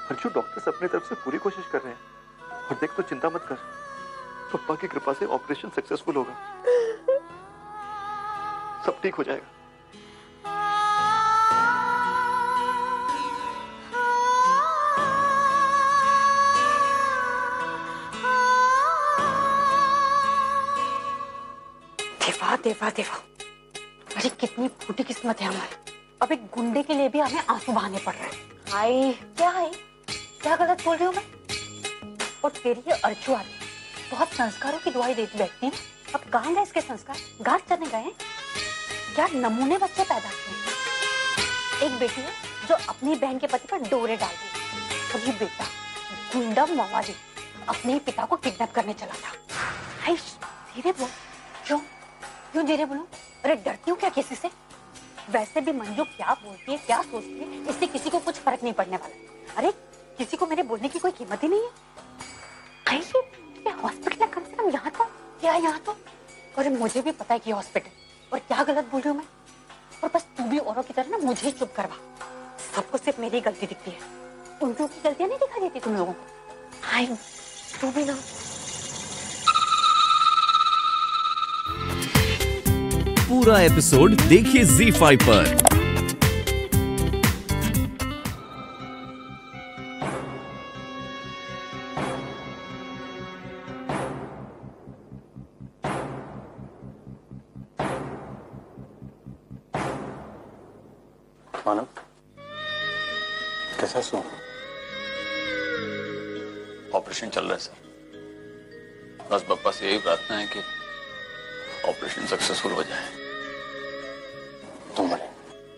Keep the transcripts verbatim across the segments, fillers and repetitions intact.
Anshu, doctors अपनी तरफ से पूरी कोशिश कर रहे हैं। और देख, तो चिंता मत कर, पप्पा की कृपा से ऑपरेशन सक्सेसफुल होगा, सब ठीक हो जाएगा। देवा देवा देवा, अरे कितनी फूटी किस्मत है हमारी। अब एक गुंडे के लिए भी हमें आंसू बहाने पड़ रहे हैं। हाय क्या है, क्या गलत बोल रही हूँ मैं? और तेरी ये अर्चू आती बहुत संस्कारों की दुआई देती बैठती है। अब कहाँ गए इसके संस्कार? घाट चढ़ने गए? क्या नमूने बच्चे पैदा किए। एक बेटी है जो अपनी बहन के पति पर डोरे डाल दी, और ये बेटा गुंडा मवाली अपने पिता को किडनैप करने चला था। हाय धीरे बोल। क्यों क्यों धीरे बोलूं? अरे डरती हूँ क्या किसी से? वैसे भी मंजू क्या बोलती है, क्या सोचती है, इससे किसी को कुछ फर्क नहीं पड़ने वाला। अरे किसी को मेरे बोलने की कोई कीमत ही नहीं है। ये हॉस्पिटल है, कम से कम यहाँ तो क्या यहाँ तो। और मुझे भी पता है कि हॉस्पिटल, और क्या गलत बोल रही हूँ मैं। और बस तू भी औरों की तरह ना मुझे ही चुप करवा। सबको सिर्फ मेरी गलती दिखती है, उनकी की गलतियां नहीं दिखा देती तुम लोगों को। हाय तू भी ना। पूरा एपिसोड देखिए ज़ी फाइव पर। मानव, कैसा सो? ऑपरेशन चल रहा है सर, बस पप्पा से यही प्रार्थना है कि ऑपरेशन सक्सेसफुल हो जाए। तुम बने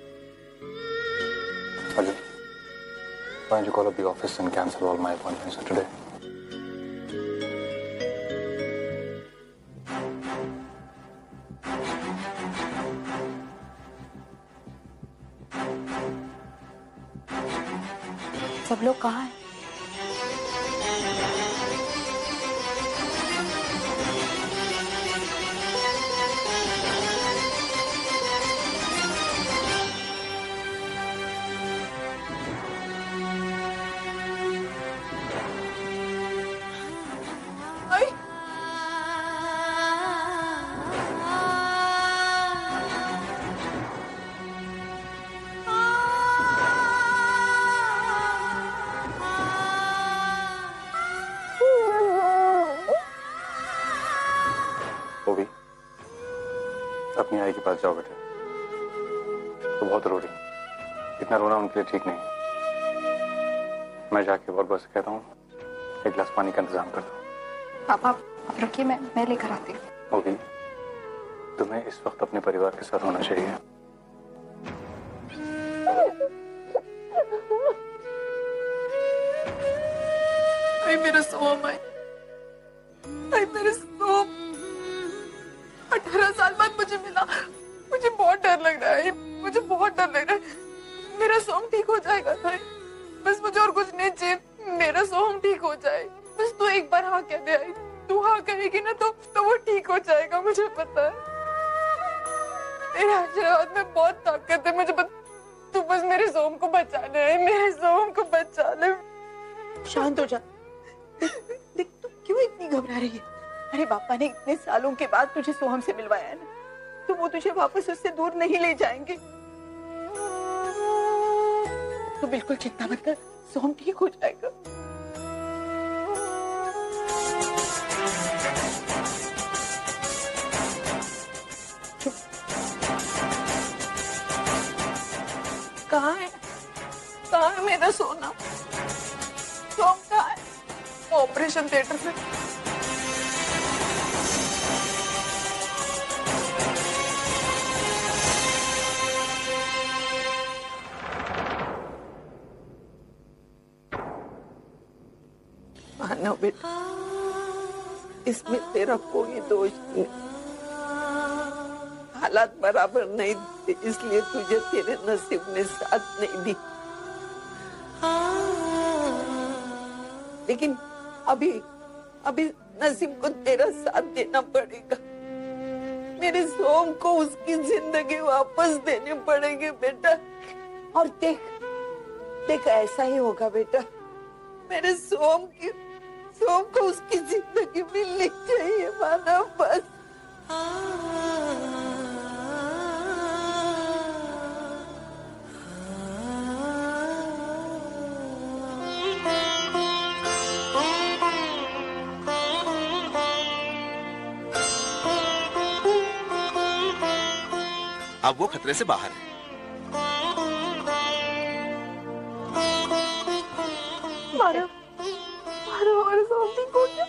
Ajay, why don't you call up the office and cancel all my appointments for today? सब लोग कहाँ हैं? अपनी आई के पास जाओ बेटे, तो बहुत रो रही, इतना रोना उनके लिए ठीक नहीं। मैं जाके बहुत बस कहता हूँ एक गिलास पानी का इंतजाम कर दो। पापा आप रुकिए, मैं मैं लेकर आती हूँ। होगी, तुम्हें इस वक्त अपने परिवार के साथ होना चाहिए। आई मेरा सोम, आई आई मेरा सोम अठारह साल बाद मुझे मिला। मुझे बहुत डर लग रहा है, मुझे बहुत डर लग रहा है। मेरा सोम ठीक हो जाएगा भाई, बस मुझे और कुछ नहीं चाहिए। मेरा सोम ठीक हो जाए, बस तू एक बार हाँ कह दे। आई तू हाँ कहेगी ना तो तो वो ठीक हो जाएगा, मुझे पता है। तेरे आशीर्वाद में बहुत ताकत है, मुझे पता। तू बस मेरे सोम को बचा ले, मेरे सोम को बचा ले। शांत हो जा। देख तू क्यों इतनी घबरा रही है? अरे पापा ने इतने सालों के बाद तुझे सोहम से मिलवाया है ना, तो वो तुझे वापस उससे दूर नहीं ले जाएंगे। तो बिल्कुल चिंता मत कर, सोहम ठीक हो जाएगा। चुप। कहाँ है कहाँ है मेरा सोना? सोहम कहाँ है? ऑपरेशन थिएटर में। मानो बेटा, इसमें तेरा कोई दोष नहीं। हालात बराबर नहीं थे, इसलिए तुझे तेरे नसीब ने साथ नहीं दी। लेकिन अभी अभी नसीब को तेरा साथ देना पड़ेगा। मेरे सोम को उसकी जिंदगी वापस देने पड़ेंगे बेटा। और देख देख ऐसा ही होगा बेटा, मेरे सोम की सोम को उसकी जिंदगी मिलनी चाहिए मानव, बस। अब वो खतरे से बाहर है। मानव, मानव हमारे सामने कौन है?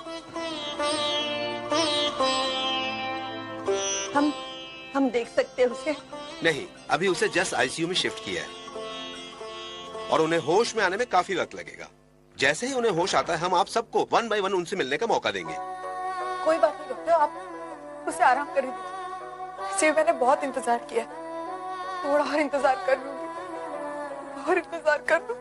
हम हम देख सकते हैं उसे? नहीं, अभी उसे जस्ट आईसीयू में शिफ्ट किया है और उन्हें होश में आने में काफी वक्त लगेगा। जैसे ही उन्हें होश आता है हम आप सबको वन बाय वन उनसे मिलने का मौका देंगे। कोई बात नहीं डॉक्टर, आप उसे आराम करने दीजिए। इसे मैंने बहुत इंतजार किया, थोड़ा और इंतजार कर लूंगी, और इंतजार कर लूंगी।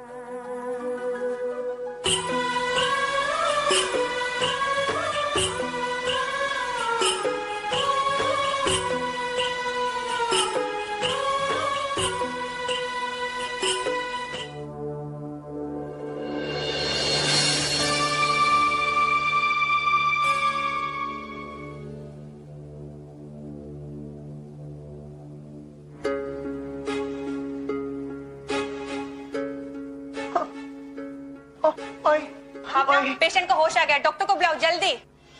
पेशेंट को होश आ गया, डॉक्टर को बुलाओ जल्दी।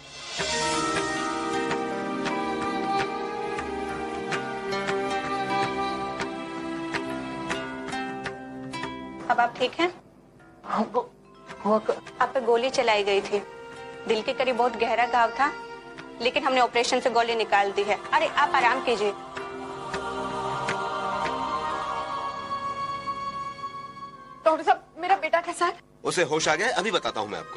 अब आप ठीक हैं? हमको हमको आप पे गोली चलाई गई थी, दिल के करीब बहुत गहरा घाव था, लेकिन हमने ऑपरेशन से गोली निकाल दी है। अरे आप आराम कीजिए। डॉक्टर साहब, मेरा बेटा कैसा है? उसे होश आ गया है, अभी बताता हूं मैं आपको।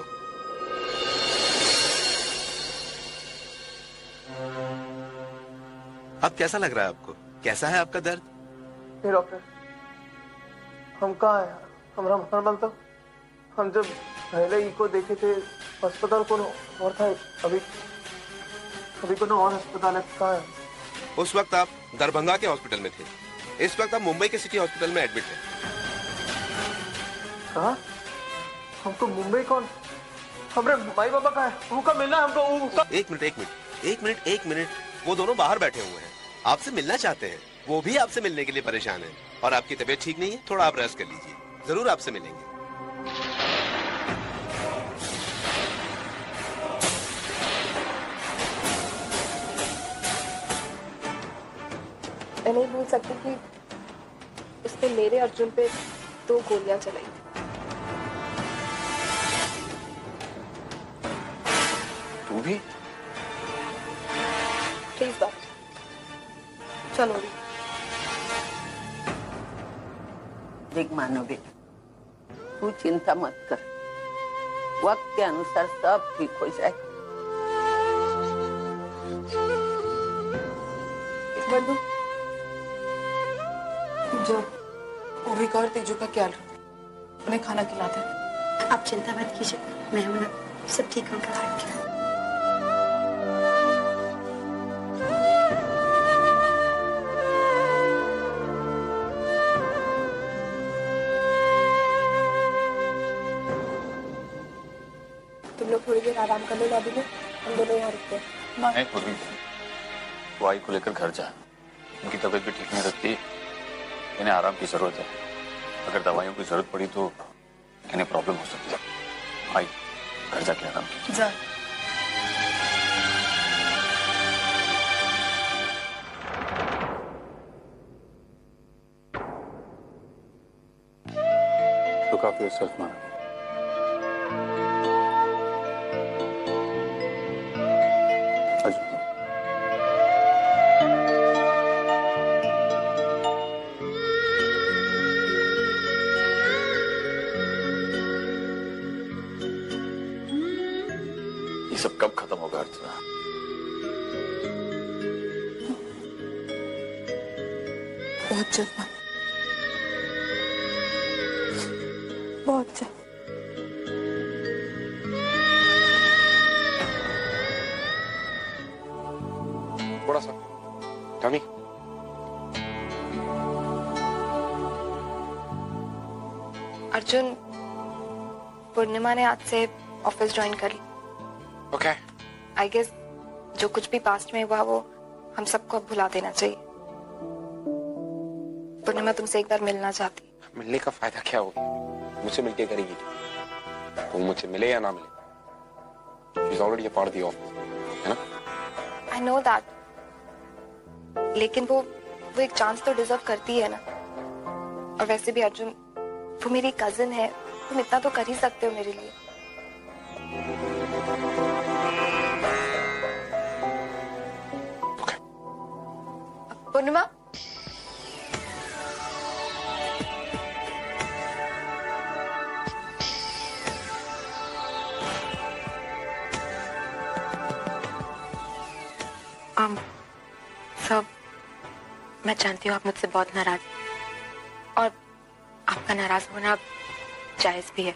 अब कैसा लग रहा है आपको? कैसा है आपका दर्द? डॉक्टर, हम कहाँ हैं? हमारा हमारा तो हम जब पहले ई को देखे थे अस्पताल को और था, अभी अभी को और अस्पताल है, कहाँ है? उस वक्त आप दरभंगा के हॉस्पिटल में थे, इस वक्त आप मुंबई के सिटी हॉस्पिटल में एडमिट हैं। कहाँ? हमको मुंबई कौन? हमारे माई बाबा का है, उनका मिलना हमको उनका... एक मिनट एक मिनट एक मिनट एक मिनट वो दोनों बाहर बैठे हुए हैं, आपसे मिलना चाहते हैं। वो भी आपसे मिलने के लिए परेशान है और आपकी तबीयत ठीक नहीं है, थोड़ा आप रेस्ट कर लीजिए, जरूर आपसे मिलेंगे। मैं नहीं भूल सकती कि उसने मेरे अर्जुन पे दो गोलियां चलाई। तू भी? प्लीज बात चलो। देख मानो बेटा, तू चिंता मत कर, वक्त के अनुसार सब ठीक हो जाए। बंधु, जो ओविका और तेजू का ख्याल रखो, उन्हें खाना खिलाते हैं। आप चिंता मत कीजिए, मैं हूं ना, सब ठीक होगा। तुम लोग थोड़ी देर आराम कर लो लॉबी में, हम दोनों यहाँ रुकते हैं। नहीं पूर्वी, वो आई को लेकर घर जा, उनकी तबीयत भी ठीक नहीं लगती, इन्हें आराम की जरूरत है। अगर दवाइयों की जरूरत पड़ी तो इन्हें प्रॉब्लम हो सकती है। आई घर जाके आराम कीजिए। जा। तो काफी सेल्फ माना। ये सब कब खत्म होगा अर्चना? बहुत जल्द, बहुत जल्द। थोड़ा सा टमी। अर्जुन, पूर्णिमा ने आज से ऑफिस ज्वाइन कर ली। ओके। आई गेस जो कुछ भी पास्ट में हुआ वो हम सबको अब भुला देना चाहिए। पूर्णिमा तुमसे एक बार मिलना चाहती। मिलने का फायदा क्या होगा? मुझसे मिलके करेगी वो, मुझसे मिले या ना मिले। She's already a part of the office, है ना? I know that. लेकिन वो वो एक चांस तो डिजर्व करती है ना। और वैसे भी अर्जुन, वो मेरी कजिन है, तुम इतना तो कर ही सकते हो मेरे लिए। Okay. पूर्णिमा, um, सब मैं जानती हूँ आप मुझसे बहुत नाराज और आपका नाराज होना जायज भी है।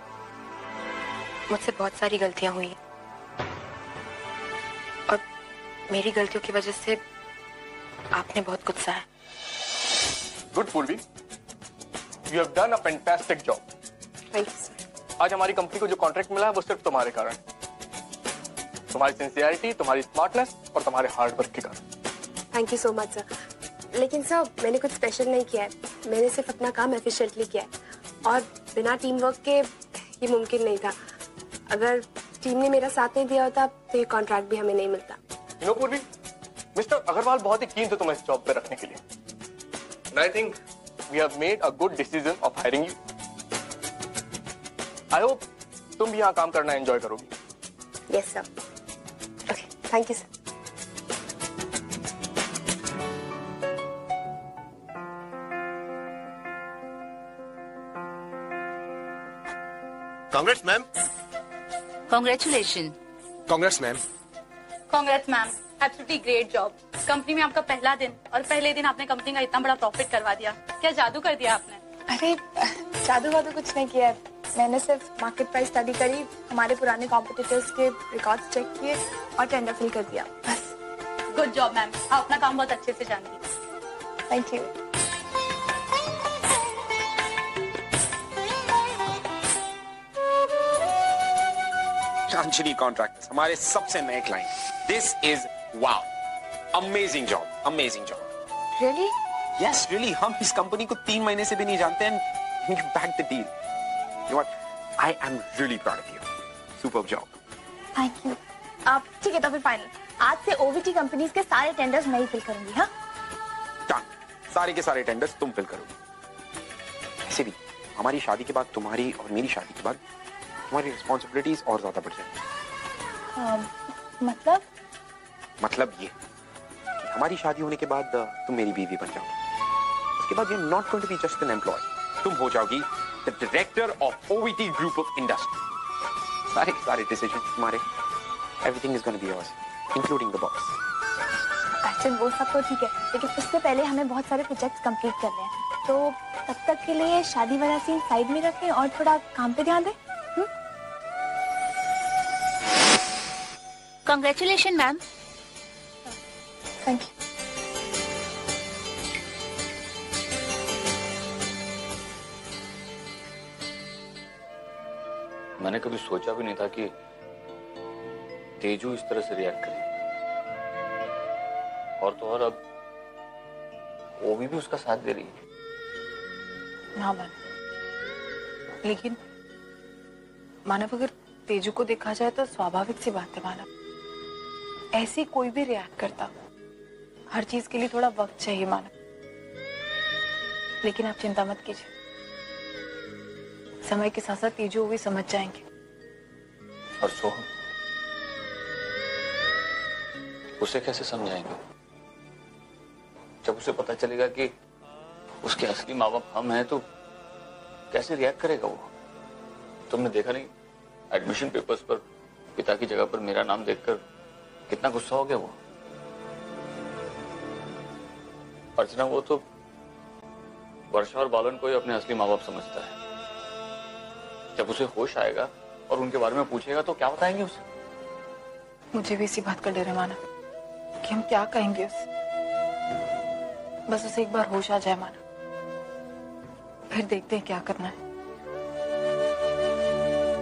मुझसे बहुत सारी गलतियां हुई हैं और मेरी गलतियों की वजह से आपने बहुत कुछ सहा है। Good Purvi, you have done a fantastic job. Thank you sir. आज हमारी कंपनी को जो कॉन्ट्रैक्ट मिला है वो सिर्फ तुम्हारे कारण, तुम्हारी सिंसियरिटी, तुम्हारी स्मार्टनेस और तुम्हारे हार्ड वर्क के कारण। Thank you so much sir. लेकिन सर मैंने कुछ स्पेशल नहीं किया है, मैंने सिर्फ अपना काम एफिशिएंटली किया है और बिना टीम वर्क के ये मुमकिन नहीं था। अगर टीम ने मेरा साथ नहीं दिया होता तो ये कॉन्ट्रैक्ट भी हमें नहीं मिलता। You know Purvi, mister Agarwal बहुत ही कीन थे तुम्हें इस जॉब पे रखने के लिए। And I think we have made a good decision of hiring you. I hope तुम भी यहाँ काम करना एंजॉय करोगी। Yes sir. Okay, thank you sir. Congrats ma'am. Congratulation. Congrats ma'am. Congrats ma'am, absolutely great job. Company में आपका पहला दिन और पहले दिन आपने कंपनी का इतना बड़ा प्रॉफिट करवा दिया। क्या जादू कर दिया आपने? अरे जादू वादू कुछ नहीं किया, मैंने सिर्फ मार्केट प्राइस स्टडी करी, हमारे पुराने कॉम्पिटिटर्स के रिकॉर्ड्स चेक किए और टेंडर फिल कर दिया, बस। गुड जॉब मैम, आप अपना काम बहुत अच्छे से जानती हैं। Thank you. चांचली कॉन्ट्रैक्टर्स, हमारे सबसे नए client. This is wow, amazing job, amazing job. Really? Yes really. हम इस कंपनी को तीन महीने से भी नहीं जानते हैं। You back the deal. You know what, I am really proud of you. Superb job. Thank you. आप ठीक है तो फिर फाइनल, आज से ओवीटी कंपनीज के सारे टेंडर्स मैं ही फिल करूंगी। हाँ डन, सारे के सारे टेंडर्स तुम फिल करोगे। ऐसे भी हमारी शादी के बाद, तुम्हारी और मेरी शादी के बाद तुम्हारी रिस्पॉन्सिबिलिटीज और ज्यादा बढ़ जाएंगी। मतलब मतलब ये कि हमारी शादी होने के बाद तुम मेरी बीवी बन जाओगी। उसके बाद you are not going to be just an employee, तुम हो जाओगी the director of OVT group of industry. सारे सारे डिसीजन तुम्हारे, everything is going to be yours, including the boss. Actually वो सब तो ठीक है, लेकिन उससे पहले हमें बहुत सारे प्रोजेक्ट्स कंप्लीट करने हैं, तो तब तक के लिए शादी वाला सीन साइड में रखें और थोड़ा काम पे ध्यान दें। Congratulation ma'am. Thank you. मैंने कभी सोचा भी नहीं था कि तेजू इस तरह से रिएक्ट करेगी। और तो और अब वो भी, भी उसका साथ दे रही है। हाँ मानव, लेकिन मानव अगर तेजू को देखा जाए तो स्वाभाविक सी बात है मानव, ऐसी कोई भी रिएक्ट करता। हर चीज के लिए थोड़ा वक्त चाहिए मानव। लेकिन आप चिंता मत कीजिए, समय के साथ साथ तेजू भी समझ जाएंगे। और सोहम, उसे कैसे समझाएंगे जब उसे पता चलेगा कि उसके असली माँ बाप हम हैं? तो कैसे रिएक्ट करेगा वो? तुमने देखा नहीं, एडमिशन पेपर्स पर पिता की जगह पर मेरा नाम देखकर कितना गुस्सा हो गया वो। अर्चना, वो तो वर्षा और बालन को ही अपने असली माँ बाप समझता है। जब उसे होश आएगा और उनके बारे में पूछेगा तो क्या बताएंगे उसे? मुझे भी इसी बात का डर है मानव कि हम क्या कहेंगे उसे। बस उसे एक बार होश आ जाए मानव, फिर देखते हैं क्या करना है।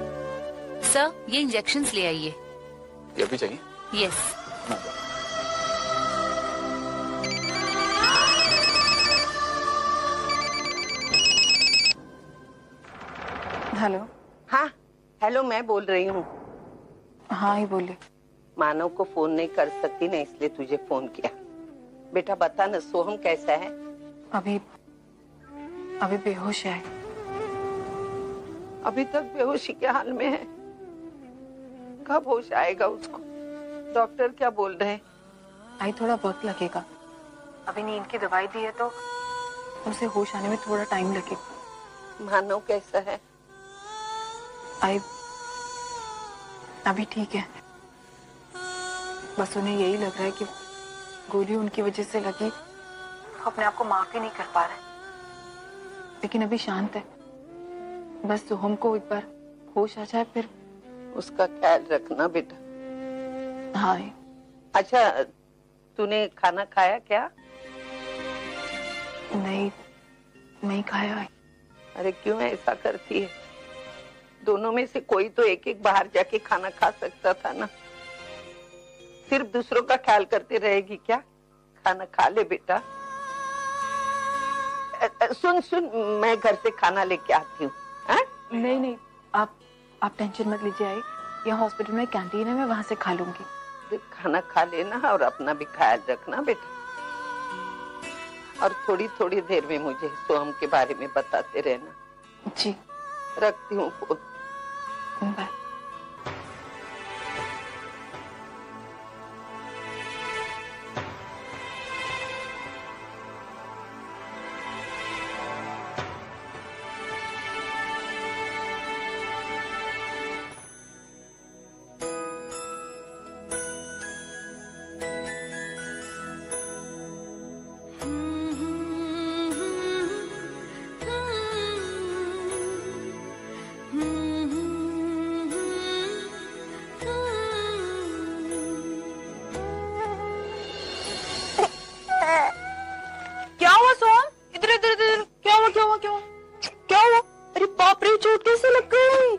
सर, ये इंजेक्शंस ले आइए। ये भी चाहिए? यस। हेलो। हाँ हेलो, मैं बोल रही हूँ। हाँ ही बोले। मानव को फोन नहीं कर सकती ना, इसलिए तुझे फोन किया। बेटा बता ना, सोहम कैसा है? अभी अभी बेहोश है। अभी तक बेहोशी के हाल में है। कब होश आएगा उसको? डॉक्टर क्या बोल रहे हैं? आई थोड़ा वक्त लगेगा। अभी नींद की दवाई दी है तो उसे होश आने में थोड़ा टाइम लगेगा। मानव कैसा है? आई अभी ठीक है। बस उन्हें यही लग रहा है कि गोली उनकी वजह से लगी, अपने आप को माफ ही नहीं कर पा रहे, लेकिन अभी शांत है। बस सोहम को एक बार होश आ जाए फिर। उसका ख्याल रखना बेटा। हाँ। अच्छा, तूने खाना खाया क्या? नहीं नहीं खाया है। अरे क्यों ऐसा करती है? दोनों में से कोई तो एक एक बाहर जाके खाना खा सकता था ना। सिर्फ दूसरों का ख्याल करती रहेगी क्या? खाना खा ले बेटा। सुन सुन, मैं घर से खाना लेके आती हूँ। नहीं नहीं, आप आप टेंशन मत लीजिए। आई यहाँ हॉस्पिटल में कैंटीन है, मैं वहाँ से खा लूंगी। खाना खा लेना और अपना भी ख्याल रखना बेटा। और थोड़ी थोड़ी देर में मुझे सोहम के बारे में बताते रहना। जी। रखती हूँ फोन। बाय। क्या हुआ सोहम? इधर इधर इधर, क्या हुआ क्या हुआ क्या हुआ क्या हुआ? अरे बाप रे, चोट कैसे लग गई?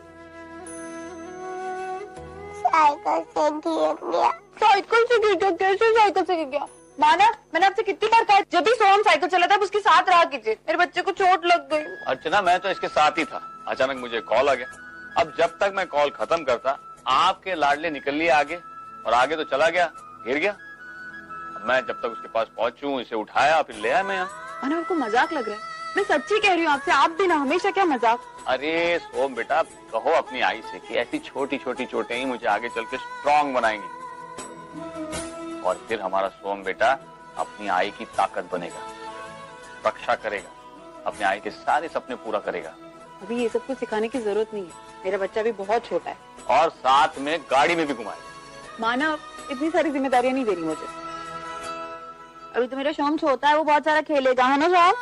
साइकिल से गिर गया। साइकिल से गिर गया? कैसे साइकिल से गिर गया? माना, मैंने आपसे कितनी बार कहा जब भी सोहम साइकिल चलाता है उसके साथ रहा कीजिए। मेरे बच्चे को चोट लग गई। अर्चना, मैं तो इसके साथ ही था, अचानक मुझे कॉल आ गया। अब जब तक मैं कॉल खत्म करता, आपके लाडले निकल लिए आगे, और आगे तो चला गया, गिर गया। मैं जब तक उसके पास पहुंचूं, इसे उठाया, फिर ले आया मैं यहाँ। माना, आपको मजाक लग रहा है? मैं सच्ची कह रही हूँ आपसे, आप भी ना हमेशा क्या मजाक। अरे सोम बेटा, कहो अपनी आई से कि ऐसी छोटी छोटी चोटें ही मुझे आगे चल के स्ट्रॉन्ग बनाएंगी, और फिर हमारा सोम बेटा अपनी आई की ताकत बनेगा, रक्षा करेगा, अपने आई के सारे सपने पूरा करेगा। अभी ये सब कुछ सिखाने की जरूरत नहीं है, मेरा बच्चा भी बहुत छोटा है। और साथ में गाड़ी में भी घुमाएगा। माना, इतनी सारी जिम्मेदारियां नहीं देनी मुझे। अभी तो मेरा शोम छोटा है, वो बहुत सारा खेलेगा, है ना शोम?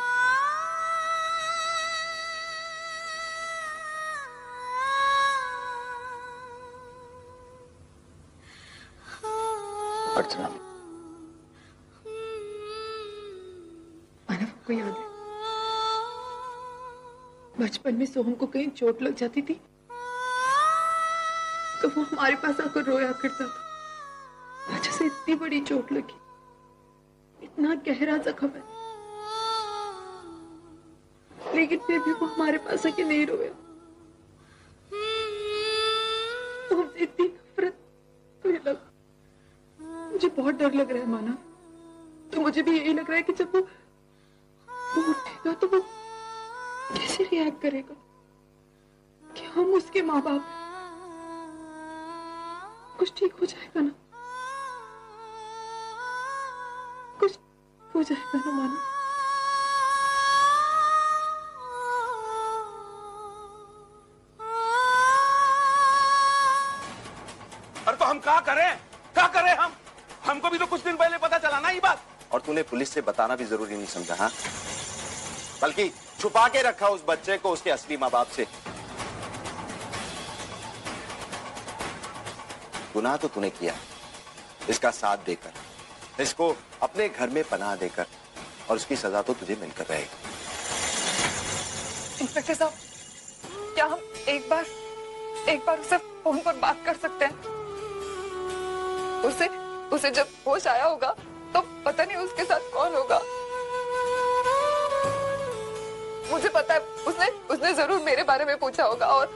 अर्चना, मानव को याद है बचपन में सोहम को कहीं चोट लग जाती थी तो वो हमारे पास आकर रोया करता था। आज उसे इतनी बड़ी चोट लगी, इतना गहरा जख्म है, लेकिन फिर भी वो हमारे पास आके नहीं रोया। तो हमसे इतनी नफरत मुझे लग मुझे बहुत डर लग रहा है माना। तो मुझे भी यही लग रहा है कि जब वो, वो उठेगा तो वो कैसे रिएक्ट करेगा, कि हम उसके माँ बाप हैं। कुछ ठीक हो जाएगा ना? कुछ हो जाएगा ना माना? अरे तो हम क्या करें? क्या करें हम? हमको भी तो कुछ दिन पहले पता चला ना ये बात। और तूने पुलिस से बताना भी जरूरी नहीं समझा, हाँ? बल्कि छुपा के रखा उस बच्चे को उसके असली माँ बाप से। गुनाह तो तूने किया, इसका साथ देकर, इसको अपने घर में पनाह देकर, और उसकी सजा तो तुझे मिलकर रहेगी। इंस्पेक्टर साहब, क्या हम एक बार एक बार उसे फोन पर बात कर सकते हैं? उसे उसे जब होश आया होगा तो पता नहीं उसके साथ कौन होगा। मुझे पता है उसने उसने जरूर मेरे बारे में पूछा होगा। और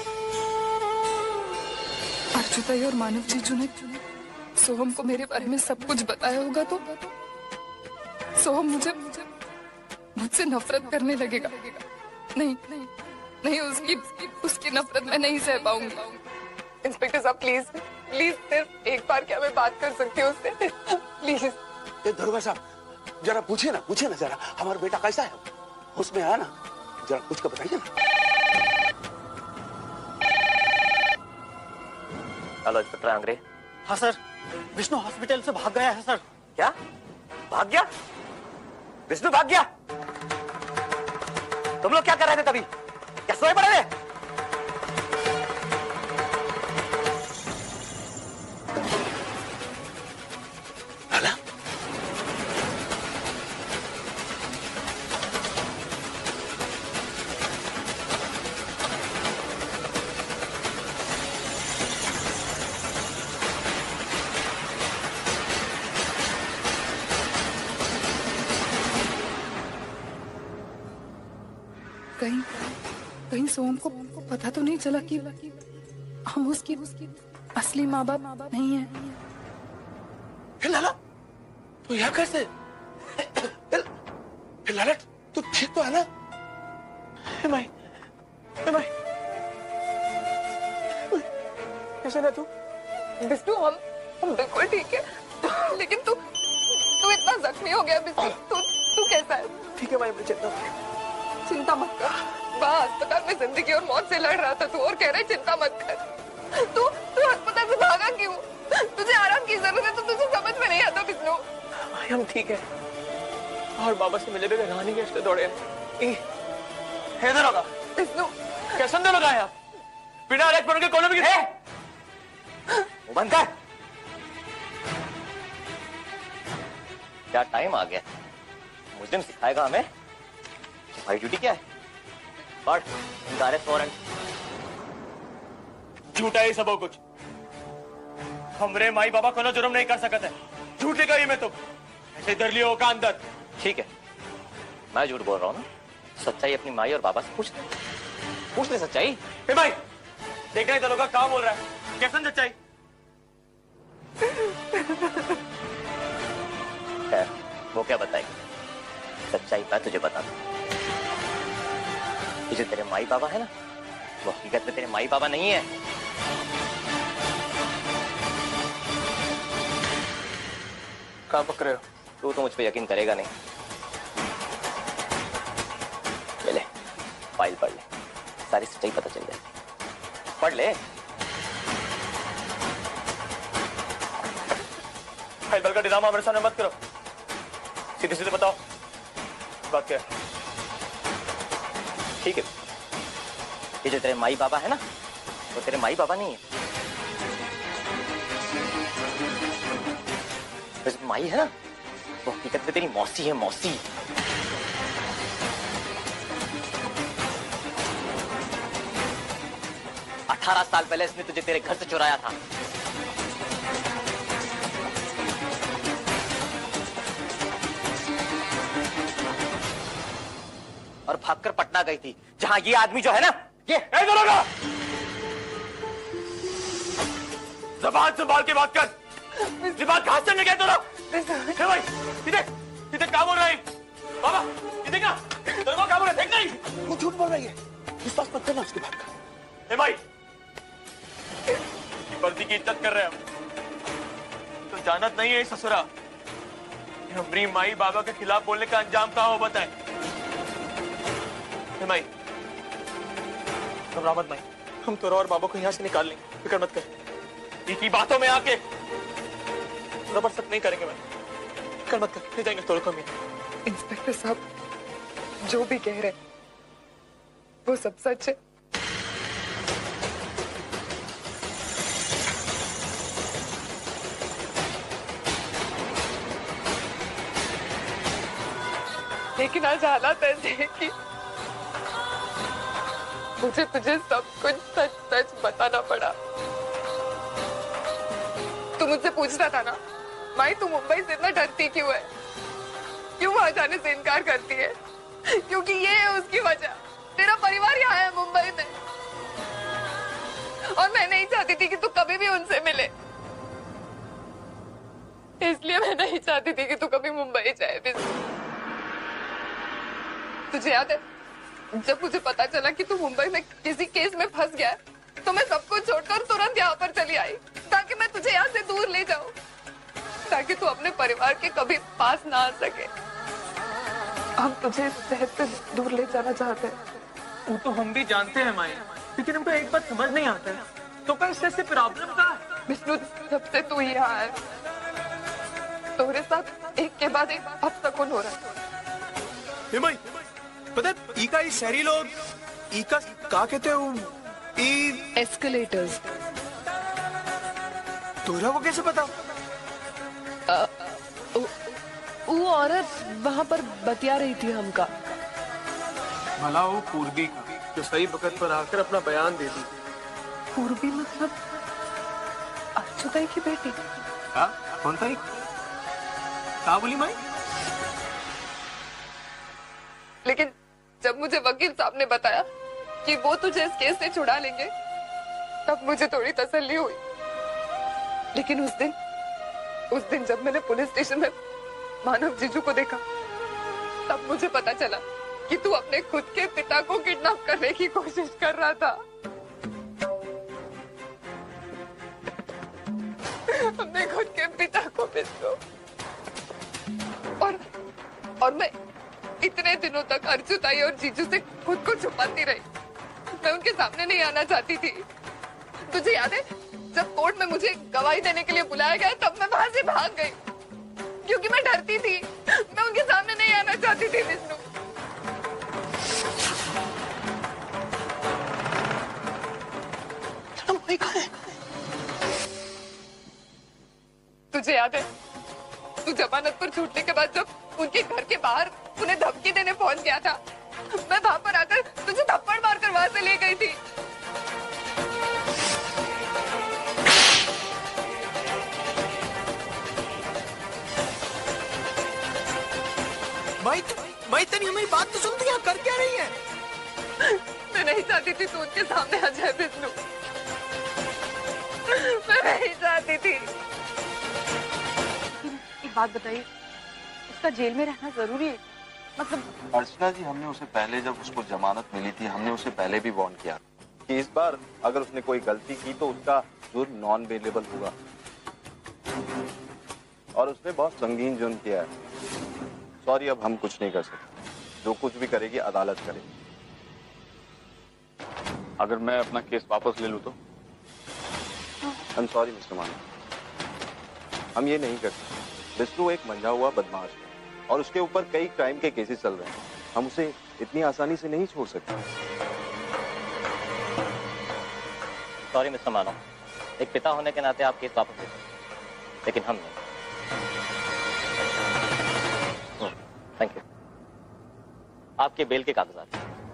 अर्जुताई और मानव जीजू ने सोहम को मेरे बारे में सब कुछ बताया होगा तो सोहम मुझे मुझसे नफरत करने लगेगा। नहीं नहीं नहीं, उसकी उसकी नफरत मैं नहीं सह पाऊंगी। इंस्पेक्टर साहब प्लीज प्लीज सिर्फ एक बार क्या मैं बात कर सकती हूँ उससे? प्लीज। ये दरोगा साहब जरा पूछिए ना पूछिए ना जरा, हमारा बेटा कैसा है? उसमें आया ना, जरा कुछ का बताइए ना। Hello inspector Angre. हाँ सर, विष्णु हॉस्पिटल से भाग गया है सर। क्या भाग गया? विष्णु भाग गया? तुम लोग क्या कर रहे थे तभी? क्या सोए पड़े थे? कहीं कहीं सोम को पता तो नहीं चला कि हम उसकी असली माँ बाप नहीं है। लाला तू यहाँ कैसे? लाला तू ठीक तो है ना? माई माई कैसे ना तू? विष्णु हम हम बिल्कुल ठीक है, लेकिन तू तू इतना जख्मी हो गया विष्णु। तू तू कैसा है? ठीक है भाई, मुझे चिंता चिंता मत कर। वहाँ अस्पताल में जिंदगी और मौत से लड़ रहा था तू और कह रहा है चिंता मत कर। तू तू अस्पताल से भागा क्यों? तुझे आराम की जरूरत है तो तुझे समझ में नहीं आता विष्णु। भाई हम ठीक है और बाबा से मिले बगैर रानी के रिश्ते दौड़े हैं। इधर होगा विष्णु कैसे अंदर लगा है आप? बिना अरेस्ट बनोगे कॉलोनी में है? वो बंद कर। क्या टाइम आ गया? मुस्लिम सिखाएगा हमें भाई ड्यूटी क्या है? पढ़ अरेस्ट वारंट। झूठा ही सब कुछ। हमरे माई बाबा को ना जुर्म नहीं कर सकते। झूठ लिखा ही मैं तुम ऐसे डर लियो का अंदर। ठीक है, मैं झूठ बोल रहा हूँ ना। सच्चाई अपनी माई और बाबा से पूछ ले, पूछ ले सच्चाई। ए भाई देखना ही चलोगा काम बोल रहा है। कैसन सच्चाई? खैर वो क्या बताएगी? सच्चाई मैं तुझे बता दूं। ये जो तेरे माई बाबा है ना, वो हकीकत में तेरे माई बाबा नहीं है। कहाँ पक रहे हो? तू तो मुझ पे यकीन करेगा नहीं। ले ले फाइल पढ़ ले, सारी सच्चाई पता चल जाएगी। पढ़ ले। फाइल बल का ड्रामा मेरे सामने मत करो। सीधे सीधे बताओ बात क्या है? ठीक है, ये जो तेरे माई बाबा है ना, वो तेरे माई बाबा नहीं है। वैसे माई है ना, वो हकीकत में तेरी मौसी है, मौसी। अठारह साल पहले इसने तुझे तेरे घर से चुराया था। और भागकर पटना गई थी, जहां ये आदमी जो है ना, ये दरोगा जबान संभाल के बात कर। जबान घास चलने गए तो भाई इधर इधर क्या बोल रहा है बाबा? इधर क्या दरोगा क्या बोल रहा है? देख नहीं वो झूठ बोल रही है। विश्वास मत करना उसकी बात का। ए भाई वर्दी की इज्जत कर रहे हैं हम तो जानत नहीं है ससुरा। हमारी माई बाबा के खिलाफ बोलने का अंजाम क्या हो बताए? माई घबरा मत माई, हम तोरा और बाबा को यहाँ से निकाल लेंगे, फिक्र मत कर। इनकी बातों में आके जबरदस्त नहीं करेंगे। मैं फिक्र मत कर, ले जाएंगे तोरे को। इंस्पेक्टर साहब जो भी कह रहे वो सब सच है। लेकिन आज हालात ऐसे हैं कि मुझे तुझे सब कुछ सच सच बताना पड़ा। तू मुझसे पूछता था ना, माई तू मुंबई से इतना डरती क्यों है, क्यों वहां जाने से इनकार करती है? क्योंकि ये है उसकी वजह। तेरा परिवार यहाँ है मुंबई में, और मैं नहीं चाहती थी कि तू कभी भी उनसे मिले, इसलिए मैं नहीं चाहती थी कि तू कभी मुंबई जाए। तुझे याद है जब मुझे पता चला कि तू मुंबई में किसी केस में फंस गया है, तो मैं सब कुछ छोड़कर तुरंत यहाँ पर चली आई, ताकि मैं तुझे यहाँ से दूर ले जाऊं, ताकि तू अपने परिवार के कभी पास ना आ सके। हम तुझे शहर से दूर ले जाना चाहते हैं। वो तो हम भी जानते हैं माई, लेकिन हमको एक बात समझ नहीं आता है, तो क्या इससे से प्रॉब्लम का है? विष्णु, जब से तू यहाँ है, तुम्हारे साथ एक के बाद एक अब तक कौन हो रहा है? माई पता ई का ई शहरी लोग ई का का कहते हो, ई एस्केलेटर्स। तोरा को कैसे पता? आ, वो औरत वहाँ पर बतिया रही थी हमका। भला वो पूर्वी का जो सही वक्त पर आकर अपना बयान दे दी। पूर्वी मतलब अच्युताई की बेटी? हाँ, कौन था? क्या बोली माई? लेकिन जब मुझे वकील साहब ने बताया कि वो तुझे इस केस से छुड़ा लेंगे, तब मुझे थोड़ी तसल्ली हुई। लेकिन उस दिन उस दिन जब मैंने पुलिस स्टेशन में मानव जीजू को देखा, तब मुझे पता चला कि तू अपने खुद के पिता को किडनैप करने की कोशिश कर रहा था। अपने खुद के पिता को पिता और और मैं इतने दिनों तक अर्जुताई और जीजू से खुद को छुपाती रही। मैं उनके सामने नहीं आना चाहती थी। तुझे याद है जब कोर्ट में मुझे गवाही देने के लिए बुलाया गया, तब मैं वहां से भाग गई क्योंकि मैं डरती थी। मैं उनके सामने नहीं आना चाहती थी। विष्णु, तुझे याद है तू जमानत पर छूटने के बाद जब उनके घर के बाहर उन्हें धमकी देने पहुंच गया था, मैं वहां पर आकर तुझे थप्पड़ मारकर वहां से ले गई थी। माई माई तनी हमारी बात तो सुन, तू यहाँ कर क्या रही है? मैं नहीं चाहती थी तू उनके सामने आ जाए विष्णु, मैं नहीं चाहती थी। एक बात बताइए, उसका जेल में रहना जरूरी है? मतलब अर्चना जी, हमने उसे पहले जब उसको जमानत मिली थी, हमने उसे पहले भी वार्न किया कि इस बार अगर उसने कोई गलती की तो उसका जुर्म नॉन बेलेबल होगा, और उसने बहुत संगीन जुर्म किया है। सॉरी, अब हम कुछ नहीं कर सकते, जो कुछ भी करेगी अदालत करेगी। अगर मैं अपना केस वापस ले लूं तो? आई एम सॉरी मिस्टर मान, हम ये नहीं कर सकते। विष्णु एक मंझा हुआ बदमाश है और उसके ऊपर कई क्राइम के केसेस चल रहे हैं, हम उसे इतनी आसानी से नहीं छोड़ सकते। सॉरी मिस्टर मानो, एक पिता होने के नाते आप केस वापस ले सकते, लेकिन हम नहीं। Thank you. आपके बेल के कागजात।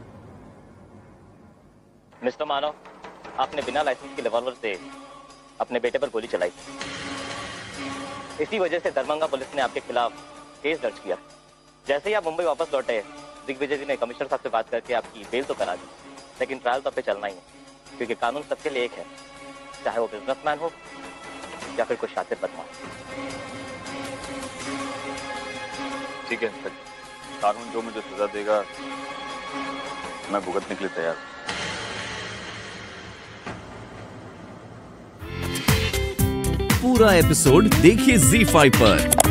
मिस्टर मानो, आपने बिना लाइसेंस के रिवॉल्वर से अपने बेटे पर गोली चलाई, इसी वजह से दरभंगा पुलिस ने आपके खिलाफ केस दर्ज किया। जैसे ही आप मुंबई वापस लौटे, दिग्विजय जी ने कमिश्नर साहब से बात करके आपकी बेल तो करा दी, लेकिन ट्रायल तो आप पे चलना ही है, क्योंकि कानून सबके लिए एक है, चाहे वो बिजनेसमैन हो या फिर कोई शातिर बदमाश। ठीक है, कानून जो मुझे सजा देगा मैं भुगतने के लिए तैयार हूं। पूरा एपिसोड देखिए ज़ी फाइव पर।